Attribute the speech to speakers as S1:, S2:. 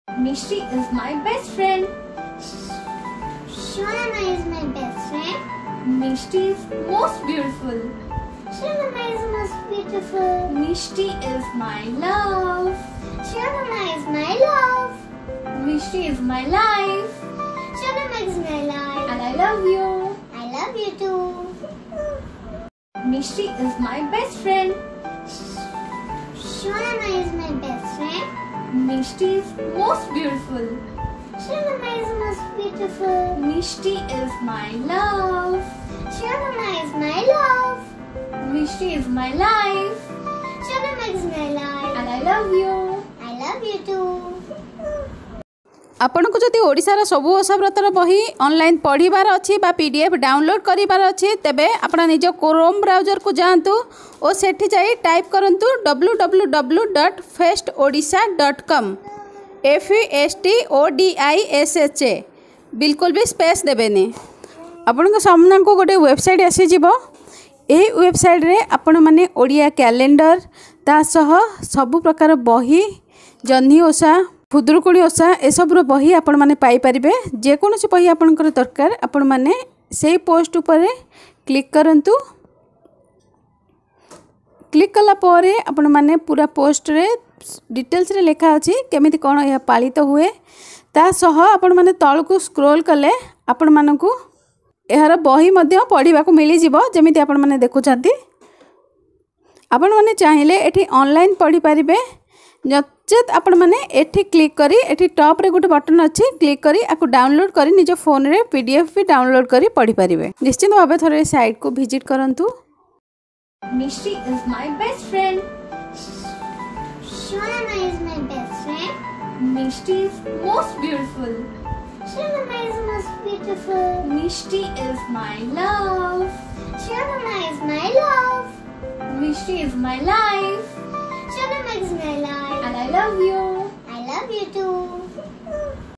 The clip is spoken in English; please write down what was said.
S1: Mishti is my best friend.
S2: Shona is my best friend.
S1: Mishti is most beautiful.
S2: Shona is most beautiful.
S1: Mishti is my love.
S2: Shona is my love.
S1: Mishti is my life.
S2: Shona is my life.
S1: And I love you.
S2: I love you too.
S1: Mishti is my best friend.
S2: Shona is my best friend.
S1: Mishti is most beautiful.
S2: Shona is most beautiful.
S1: Mishti is my love.
S2: Shona is my love.
S1: Mishti is my life.
S2: Shona is my life.
S1: And I love you.
S2: I love you too.
S3: आपन को जदि ओडिशार सबु ओषा व्रतर बही online पढ़िबार अच्छी बा PDF download करिबार अच्छी तेबे आपण निज क्रोम ब्राउजर को जातु और सेठी जाई टाइप करंतु www.festodisha.com FESTODISHA बिल्कुल भी स्पेस देबेनी आपण को सामना को गोटे वेबसाइट आसी जीवो एही वेबसाइट रे आपण माने ओडिया कैलेंडर ता सह सबु प्रकार बही जन्ही ओषा खुदुरुकुणी ओषा एसबुर बही आपण माने पाई परिबे जेकोसी बही आपणकर दरकार आपण माने सेही पोस्ट ऊपर क्लिक करंतु क्लिक कला परे आपण माने पूरा पोस्ट रे डिटेल्स रे लिखा अछि केमिति कोन या पालित हुए ता सह आपण माने तळकु स्क्रॉल कले आपण मानकु एहार बही मध्य पढिबा को मिली जिवो जेमिति आपण माने देखुछंती आपण माने चाहिले एठी ऑनलाइन पढि परिबे नचेत आपण माने एठी क्लिक करी एठी टॉप रे गोटे बटन अछि क्लिक करी आकु डाउनलोड करी निज फोन रे पीडीएफ भी डाउनलोड करी पढि परिबे निश्चित भाबे थरे साइट को विजिट करंतु
S1: Mishti is my best friend.
S2: Shona is my best friend.
S1: Mishti is most beautiful.
S2: Shona is most beautiful.
S1: Mishti is my love.
S2: Shona is my love.
S1: Mishti is my life.
S2: Shona is my life.
S1: And I love you.
S2: I love you too.